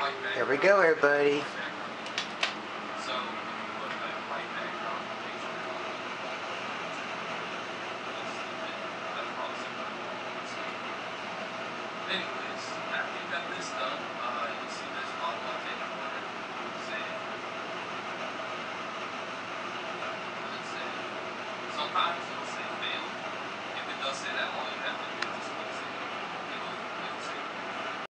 Here we go, everybody. Anyways, after you got this done, you see this bottle I take corner. Say, let's say, sometimes